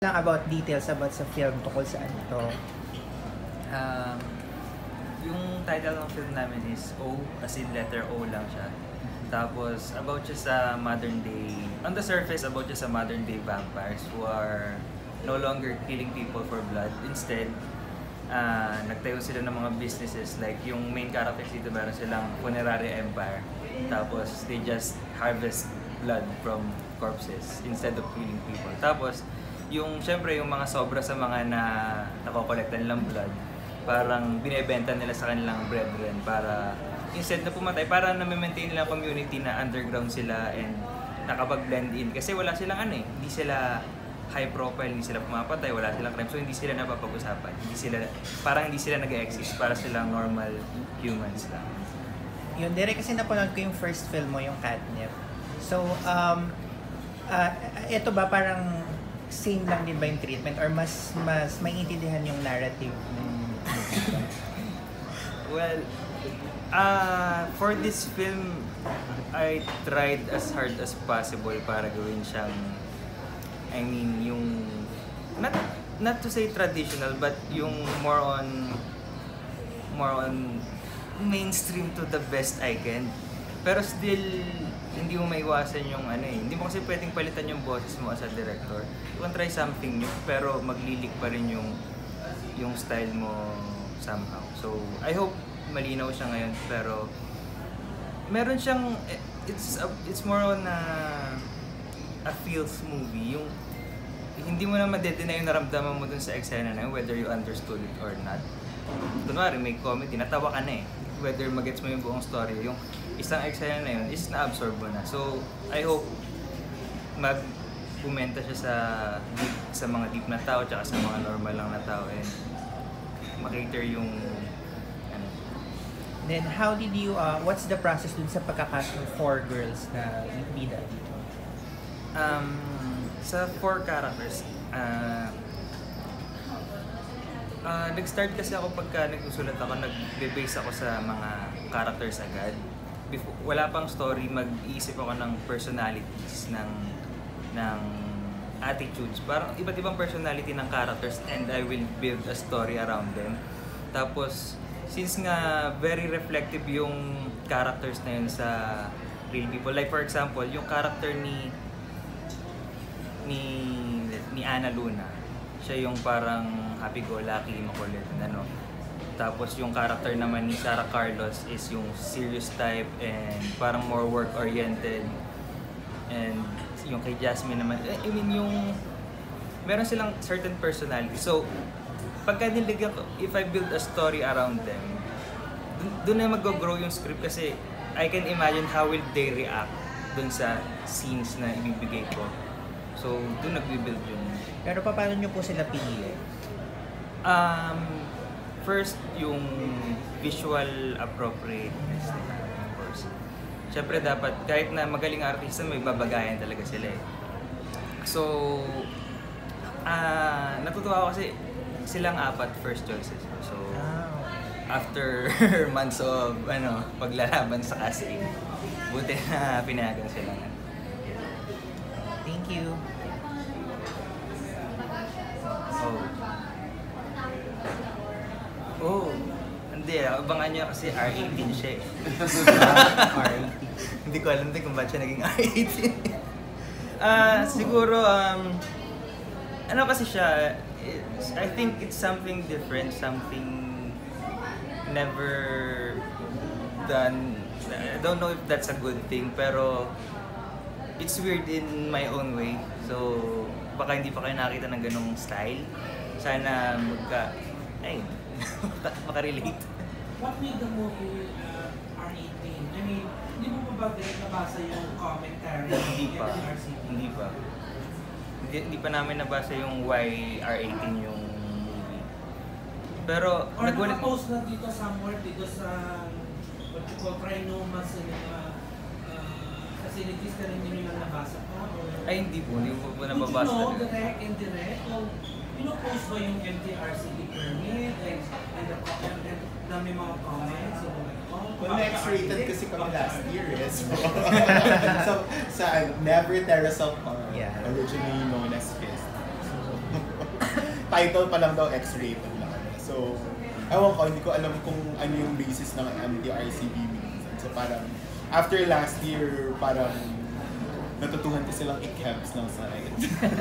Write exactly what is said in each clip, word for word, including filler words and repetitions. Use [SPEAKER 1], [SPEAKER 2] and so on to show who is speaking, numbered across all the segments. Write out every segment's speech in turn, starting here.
[SPEAKER 1] lang about details about sa film tungkol sa ano to.
[SPEAKER 2] Um, yung title ng film namin is O, as in letter O lang siya. Tapos, about siya sa modern day, on the surface, about siya sa modern day vampires who are no longer killing people for blood. Instead, uh, nagtayo sila ng mga businesses, like yung main characters dito, meron silang funerary empire. Tapos, they just harvest blood from corpses instead of killing people. Tapos, yung syempre yung mga sobra sa mga na nakokolekta nilang blood, parang binebenta nila sa kanilang brethren para instead na pumatay, para na-maintain nila community na underground sila and nakapag-blend in. Kasi wala silang ano eh, hindi sila high profile, hindi sila pumapatay, wala silang crime, so hindi sila napapag-usapan. Hindi sila, parang hindi sila nag-exist, para silang normal humans lang.
[SPEAKER 1] Yun, Dayrit, kasi napanood ko yung first film mo, yung Catnip. So, um, uh, ito ba parang same lang din ba yung treatment or mas mas maintindihan yung narrative ng
[SPEAKER 2] Well, uh, for this film, I tried as hard as possible para gawin siyang, I mean, yung, not, not to say traditional, but yung more on, more on mainstream to the best I can. Pero still, hindi mo maiwasan yung ano eh. Hindi mo kasi pwedeng palitan yung boses mo as a director. You can try something new, pero maglilik pa rin yung yung style mo somehow. So, I hope malinaw siya ngayon, pero meron siyang, it's a, it's more on a, a feels movie. Yung hindi mo na madedeny yung naramdaman mo dun sa eksena na yun, whether you understood it or not. Kunwari, may comedy, natawa ka na eh. Whether magets mo yung buong story, yung isang eksena na yun is na-absorb mo na. So, I hope mag-bumenta siya sa deep, sa mga deep na tao tsaka sa mga normal lang na tao and makater yung ano.
[SPEAKER 1] Then, how did you, uh, what's the process dun sa pagkakast ng four girls na bida dito?
[SPEAKER 2] Um, sa four characters, uh, Uh, nag-start kasi ako pagka nagsusulat ako, nag-base ako sa mga characters agad. Before, wala pang story, mag-iisip ako ng personalities, ng, ng attitudes. Parang iba't ibang personality ng characters and I will build a story around them. Tapos, since nga very reflective yung characters na yun sa real people. Like for example, yung character ni ni, ni Ana Luna. Siya yung parang happy-go-lucky, makulit, ano. Tapos yung character naman ni Sarah Carlos is yung serious type and parang more work-oriented. And yung kay Jasmine naman, I mean yung meron silang certain personality. So, pagka niligyan ko, if I build a story around them, dun na mag-grow yung script kasi I can imagine how will they react dun sa scenes na ibibigay ko. So, dun nag-build yung.
[SPEAKER 1] Pero paano nyo po sila pinili?
[SPEAKER 2] Um, first, yung visual appropriateness nila, of course. Siyempre dapat, kahit na magaling artista, may babagayan talaga sila eh. So, uh, natutuwa ako kasi silang apat first choices. So, after months of ano, paglalaban sa casting, buti na pinayagan sila.
[SPEAKER 1] Thank you.
[SPEAKER 2] Oh. Oh. Hindi, abangan niya kasi R eighteen siya eh.
[SPEAKER 1] R eighteen.
[SPEAKER 2] Hindi ko alam din kung ba't siya naging R eighteen. Ah, uh, siguro, um, ano kasi siya, I think it's something different, something never done. I don't know if that's a good thing, pero it's weird in my own way. So, baka hindi pa kayo nakita ng ganong style. Sana magka... ay, makarelate.
[SPEAKER 3] What made the movie uh, R eighteen? I mean, hindi mo pa ba direct nabasa yung commentary?
[SPEAKER 2] Hindi pa. Hindi pa. Hindi, hindi pa namin nabasa yung why R eighteen yung movie. Pero,
[SPEAKER 3] or
[SPEAKER 2] nagulat...
[SPEAKER 3] nakapost na dito somewhere dito sa what you call Trinoma sa mga uh, facilities na rin nyo lang nabasa pa? Or...
[SPEAKER 2] Ay, hindi po. Hindi po po nababasa.
[SPEAKER 3] Would you know, direct and direct? O, pinopost ba yung M T R C D permit? And, and, the, and, and dami mga comments? So, oh,
[SPEAKER 4] well, next rated kasi kami last year eh. So, so sa Never Terrace of Horror,
[SPEAKER 1] yeah.
[SPEAKER 4] Originally known as Fist. So, title pa lang daw X-rated lang. So, ewan ko, hindi ko alam kung ano yung basis ng M T R C B minsan. So parang, after last year, parang natutuhan ko silang i-caps ng side.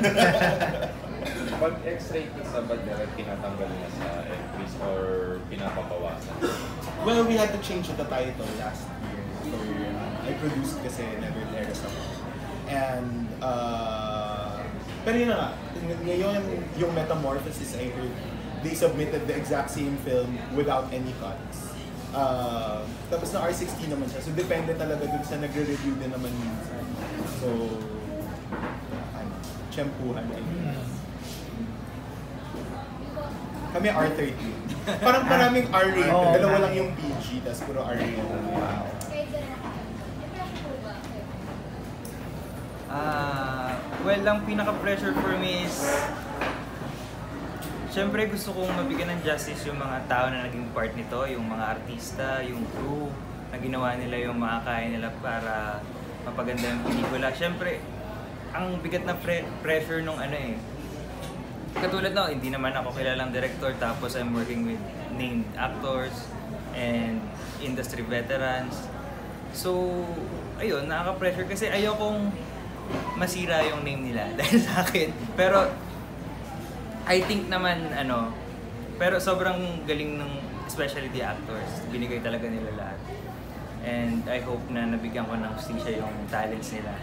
[SPEAKER 5] Pag X-rated sa ba direct tinatanggal na sa entries or pinapabawasan?
[SPEAKER 4] Well, we had to change the title last year. So, uh, I produced kasi Never There ako. And, uh, pero yun na nga, ngayon yung Metamorphosis I heard, they submitted the exact same film without any cuts. Uh, tapos na R sixteen naman siya. So depende talaga dun sa nagre-review din naman minsan. So, ano, tiyempuhan din. Kami R thirteen. Parang maraming R-rated.
[SPEAKER 1] Oh,
[SPEAKER 4] Dalawa
[SPEAKER 1] okay.
[SPEAKER 4] lang yung P G, tapos puro R-rated. Wow.
[SPEAKER 2] Ah, well, ang pinaka-pressure for me is siyempre gusto kong mabigyan ng justice yung mga tao na naging part nito, yung mga artista, yung crew, na ginawa nila yung makakaya nila para mapaganda yung pelikula. Siyempre, ang bigat na pre- pressure nung ano eh. Katulad na, hindi naman ako kilalang director, tapos I'm working with named actors and industry veterans. So, ayun, nakaka-pressure kasi ayokong masira yung name nila dahil sa akin. Pero, I think naman, ano, pero sobrang galing ng especially the actors. Binigay talaga nila lahat. And I hope na nabigyan ko ng hustisya yung talents nila.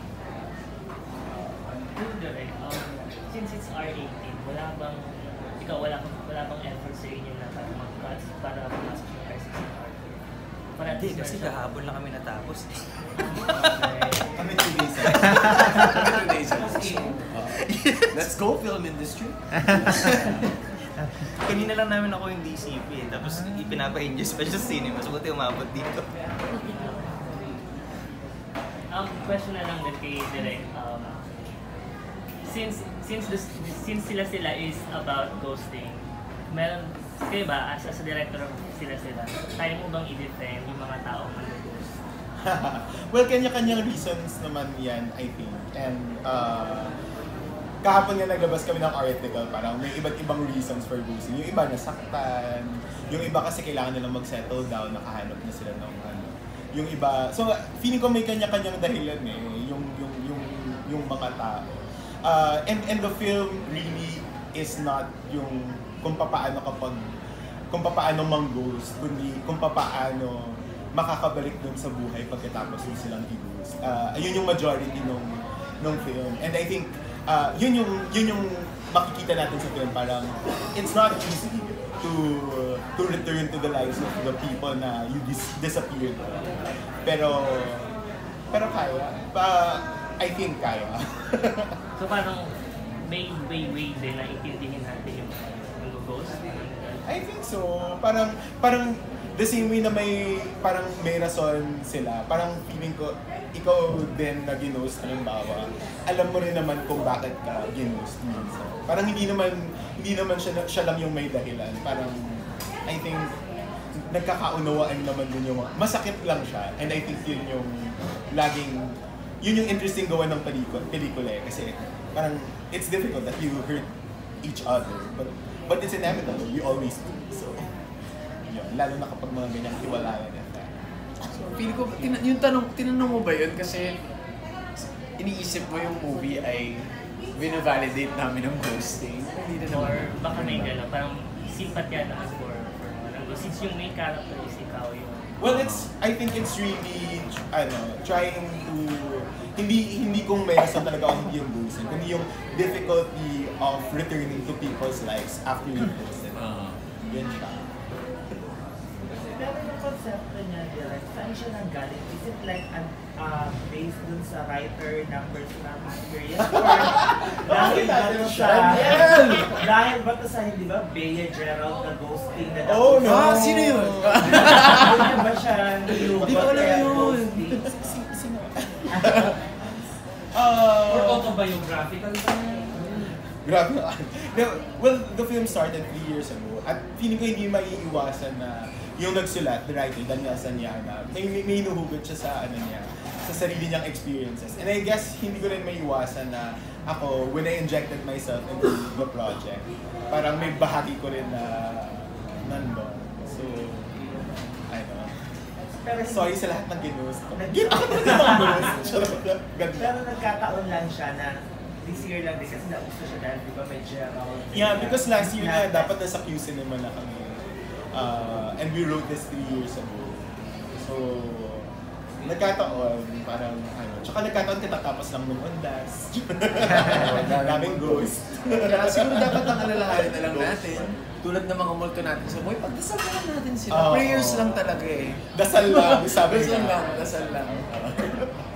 [SPEAKER 6] Direct, um, since it's R eighteen, wala bang, ikaw wala, wala bang effort sa inyo na para mag-cuts para pumasok yung R sixteen R? Para
[SPEAKER 2] Hindi, kasi kahapon lang kami natapos.
[SPEAKER 4] Kami two days ago.
[SPEAKER 7] Two days ago. Let's go, film industry.
[SPEAKER 2] Kanina lang namin ako yung D C P eh, tapos ipinapa-induce pa siya sa cinema, so buti umabot dito.
[SPEAKER 6] Um, question na lang din kay Direk. Um, since since this, since sila sila is about ghosting, meron kayo ba as, as a director sila sila, kaya mo bang i-defend yung mga taong mag-ghost?
[SPEAKER 4] Well, kanya-kanyang reasons naman yan, I think. And uh, kahapon nga naglabas kami ng article, parang may iba't ibang reasons for ghosting. Yung iba nasaktan, yung iba kasi kailangan nilang mag-settle down, nakahanap na sila ng ano. Yung iba, so feeling ko may kanya-kanyang dahilan eh, yung yung yung yung mga tao. Uh, and and the film really is not yung kung papaano kapag kung papaano mang-ghost, kundi kung papaano makakabalik dun sa buhay pagkatapos mo silang i-ghost. Uh, yun yung majority nung nung film. And I think uh, yun yung yun yung makikita natin sa film, parang it's not easy to to return to the lives of the people na you dis- disappeared. Pero pero kaya. Pa, I think kaya.
[SPEAKER 6] So parang may way way din na intindihin natin yung mag-ghost?
[SPEAKER 4] I think so. Parang parang the same way na may parang may rason sila. Parang feeling ko ikaw din na ginost, halimbawa, alam mo rin naman kung bakit ka ginost minsan. Parang hindi naman hindi naman siya siya lang yung may dahilan. Parang I think nagkakaunawaan naman din yung masakit lang siya. And I think yun yung laging yun yung interesting gawa ng pelikula, pelikula eh. Kasi parang it's difficult that you hurt each other. But but it's inevitable. We always do. So, yun. Lalo na kapag mga ganyang hiwalayan yan.
[SPEAKER 7] So, feeling ko, tin- yung tanong, tinanong mo ba yun? Kasi iniisip mo yung movie ay binavalidate namin ng ghosting. Hindi na
[SPEAKER 6] Or
[SPEAKER 7] naman.
[SPEAKER 6] baka may gano'n, parang sympathy naman for, for mga since yung main character is ikaw yung...
[SPEAKER 4] Well, it's, I think it's really, ano, trying to, hindi hindi kung may rason talaga ako hindi yung ghosting, kundi yung difficulty of returning to people's lives after you ghosted.
[SPEAKER 7] Uh,
[SPEAKER 4] Yan siya.
[SPEAKER 8] Pero yung konsepto niya, direct, saan siya nanggaling? Is it like an, uh, based dun sa writer ng personal experience? Or dahil ba to sa... dahil ba to sa, hindi ba, Bea Gerald na ghosting na
[SPEAKER 4] Oh, no!
[SPEAKER 7] Ah, sino yun?
[SPEAKER 8] Hindi ba siya nilubot
[SPEAKER 7] Di ko alam
[SPEAKER 8] kaya
[SPEAKER 7] yun.
[SPEAKER 8] ghosting?
[SPEAKER 4] Sino?
[SPEAKER 3] Or
[SPEAKER 4] Uh,
[SPEAKER 3] autobiographical ba niya?
[SPEAKER 4] Grabe na. Well, the film started three years ago. At feeling ko hindi maiiwasan na yung nagsulat, the writer, Daniel Sanyana, may, may, may inuhugot siya sa, ano niya, sa sarili niyang experiences. And I guess hindi ko rin maiwasan na ako, when I injected myself into the project, parang may bahagi ko rin na nandun. So, I don't know.
[SPEAKER 8] Pero
[SPEAKER 4] Sorry sa lahat ng ginost ko. Ako na naman ginost. Ganda.
[SPEAKER 8] Pero nagkataon lang siya na this year lang din kasi nauso siya dahil di ba may Gerald.
[SPEAKER 4] Yeah, because last year na dapat nasa Q Cinema na kami. Uh, and we wrote this three years ago. So, nagkataon, parang ano, tsaka nagkataon katatapos lang nung Ondas. Daming ghost.
[SPEAKER 7] Kaya siguro dapat ang alalahanin na lang natin, tulad ng mga multo natin sa buhay, pagdasal na lang natin sila.
[SPEAKER 4] Oh,
[SPEAKER 7] Prayers lang talaga eh.
[SPEAKER 4] Dasal lang, sabi
[SPEAKER 7] Dasal
[SPEAKER 4] nga.
[SPEAKER 7] lang, dasal lang.